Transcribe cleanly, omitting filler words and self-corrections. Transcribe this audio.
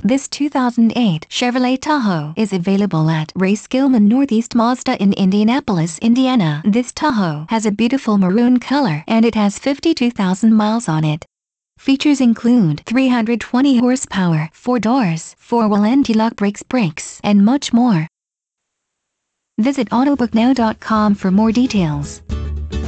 This 2008 Chevrolet Tahoe is available at Skillman Northeast Mazda in Indianapolis, Indiana. This Tahoe has a beautiful maroon color and it has 52,000 miles on it. Features include 320 horsepower, 4 doors, 4-wheel anti-lock brakes, and much more. Visit autobooknow.com for more details.